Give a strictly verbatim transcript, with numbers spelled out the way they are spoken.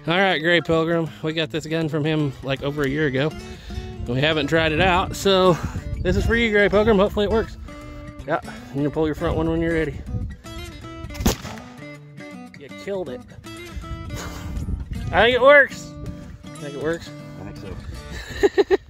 All right, Gray Pilgrim. We got this gun from him like over a year ago. We haven't tried it out, so this is for you, Gray Pilgrim. Hopefully it works. Yeah, you can pull your front one when you're ready. You killed it. I think it works. I think it works. I think so.